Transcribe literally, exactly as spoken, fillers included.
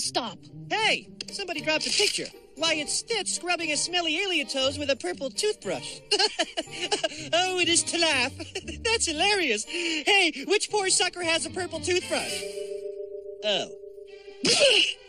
Stop. Hey, somebody dropped a picture. Why, it's Stitch scrubbing his smelly alien toes with a purple toothbrush. Oh, it is to laugh. That's hilarious. Hey, which poor sucker has a purple toothbrush? Oh.